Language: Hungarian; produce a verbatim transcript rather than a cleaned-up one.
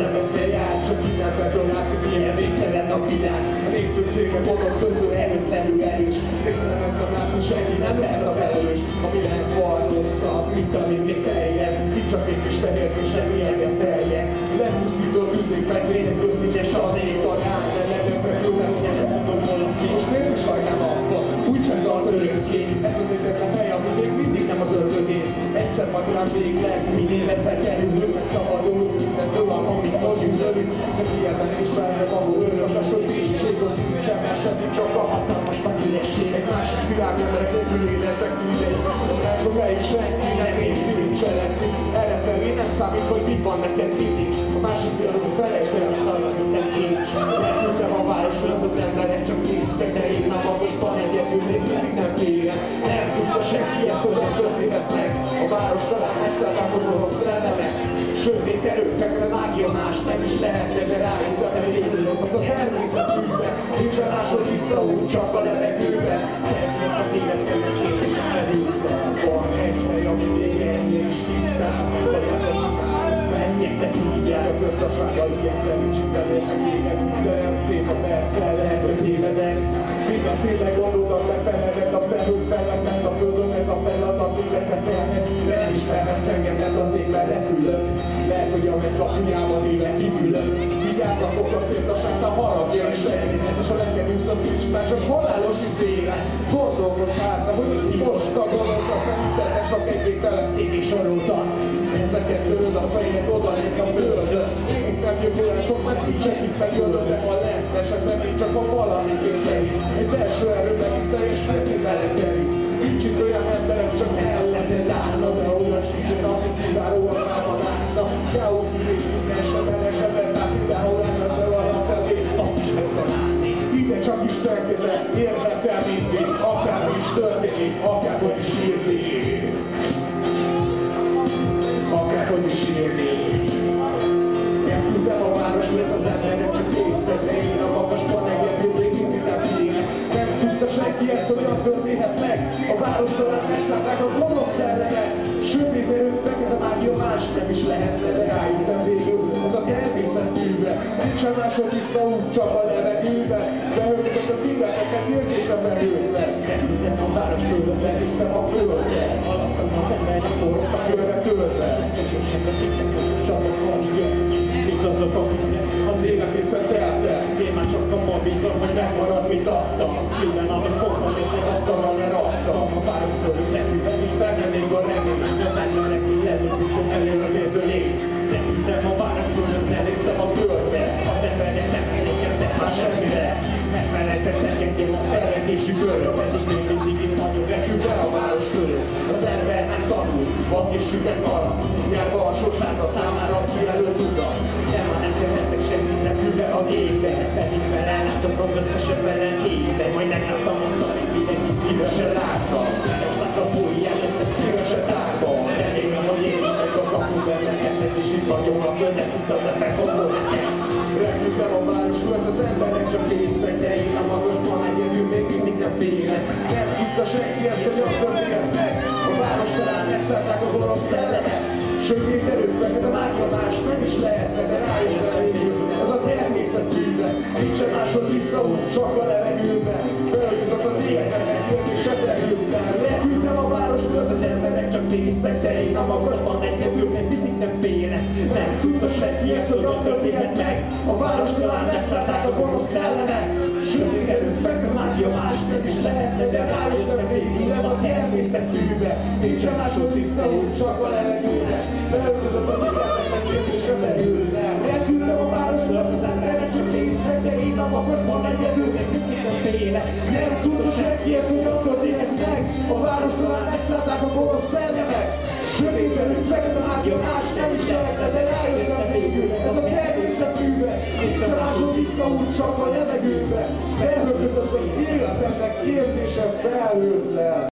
sem beszél jár, csak innen felől látszik, milyen végtelen a világ. A néptöbbsége gonosz, szőző, erőtlenül erős. Végtelen ezt a látni, senki nem lehet a felelős. A világ van rossz, az mit, amit még feljel. Itt csak egy kis fehér, és semmi engem feljel. Lepusztító tűzik meg, lényeg összényes az ég talán. De legyen fekülve, hogy nem tudom valaki. És miért is hagynám abba? Úgysem tart örökké. Ez az egyetlen hely, ami még mindig nem az ördögén. Egyszer majd rám végig lesz, mi életbe kerül, meg szabadul, mindentől, amit mondjuk zörük. De hiába nem is felvett, ahol örökös, hogy tisztségot, semmi semmi, csak a hatalmas megülesség. Egy másik világ emberek nélkül élezek tűzei. Nem fog el is senki, nem érzi, cselekszik. Errefelé nem számít, hogy mit van neked mindig. A másik világ felejtsd el, hogy hallatok ez nincs. Elküldtem a városra, az az emberek csak néztek, de én a magosban egyedül még mindig nem félek. Nem tudta senki ezt, hogy nem történet meg. A város talán megszállták, hogy rossz szellemek. Sötét erőknek, de mágia más nem is lehet, de rájutat el végül. Az a természetűbe, nincsen máshogy tiszta út, csak a levegőben. Elmondom az életemnek kérdésem merülve. Van egy hely, ami még ennél is tisztább. Vagyok az imád, menjek, de hívják a köztársasággal, ilyen szerű csinálnének téged. De nem téma persze, lehet, hogy tévedek. Mindenféle gondolat lefeledek, a felhőt felett, a földön ez a feladat, mindeket felhet. De nem ismerhetsz engem, mert az égben repülök. Lehet, hogy a megkapujában élet kívülök. Vigyázzatok a széltasságtán haragja is lehetett, és a legkerülszak is, mert csak halálos izére. Gondolkozz hátra, hogy ki most a gonoszak, szerintetes a kedvéktelen tégig soroltak. Ezeket töröd a fejed, oda nézd a földön. Még nem jövőlások, mert kicsekít meg jöldön, de a lentesekben még csak a valami készei. Egy belső erőben itt teljes mértékben belekerül. Nincs itt olyan emberek, csak elleted állna, de olyan sincsen, amit kizáróan elvanászna. Káoszív és minden sebenes ember, tehát mindenhol elmezzel arra felé, azt is megtalálni. Ide csak Isten keze, érdekel mindig, akármi is történik, akárhogy is írni. Akárhogy is írni. Elküldtem a városba, ez az emberek csak késztek, de én a magasban egyedül még mindig nem írek. Nem tudta senki ezt, hogyan történhet meg. A város talán megszállták a gonosz szellemek. Sötét erőt fekete a mágia más nem is lehetne, de rájöttem végül. Az a természetűbe. Nincsen máshogy tiszta út, csak a levegőbe. Beöltök az illeteket, érzésem merülve. Elküldtem a város földön, benéztem a földre. Alattam az emberek forrottak körbe körbe. Azok, akiknek az élet viszont elte. Én már csak abban bízom, hogy megmarad, mit adtam. Minden, amit fogtam, és az asztalra leraktam. A város fölött nekültem, és benne még a remény. Az emberek lelőttem elő az érző lény. Nekültem a város fölött, lenéztem a földre. A emberek nem elégedtek már semmire. Megfelejtettek engem a felejtési körül. Pedig még mindig itt vagyok, rekültem a város fölött. Az ember nem tanul, van és süket marad. Nyelve a sorsága számára kijelölt utat. Nem már nem tehetek semmit repülve az égbe. Pedig már ellátok az összesebb velen égbe. Majd megláttam azt, amit mindenki szívesen láttam. Aztán a fúj jeleztek szívesen tárba. Remélem, hogy én is meg a kapuben lehetett, és itt vagyok a földet, itt az effekt hozol nekem. Repültem a város fölött, az emberek csak késztek, de én a magasban egyedül még mindig nem félek. Nem tudta senki ezt, hogy a történet meg. A város talán megszállták a gonosz szellemet. Sötét erők fekete mágia más nem is lehetne, de rájöttem végül. Az a természetűbe. Nincsen máshol tiszta út, csak a levegőben. Beöltözött az életemnek, kérdésre terültem. Repültem a városból, az emberek csak néztek, de én a magasban egyedül még mindig nem félek. Nem tudta senki ezt, hogy ott történhet meg. A város talán megszállták a gonosz szellemet. Sötét erők fekete mágia más nem is lehetne, de rájöttem végül. Ez a természetűbe. Nincsen máshol tiszta út, csak a levegőben. Beöltözött az életemnek, kérdésre merültem. Elküldtem a városra, az emberek csak néztek, de én a magasban egyedül még mindig nem félek. Nem tudta senki ezt, hogy ott történhet meg. A város talán megszállták a gonosz szellemek. Sötét erők fekete mágia más nem is lehetne, de rájöttem végül. Ez a természetűbe. Nincsen máshol tiszta út, csak a levegőbe. Beöltözött az életemnek, érzésem felhőtt le.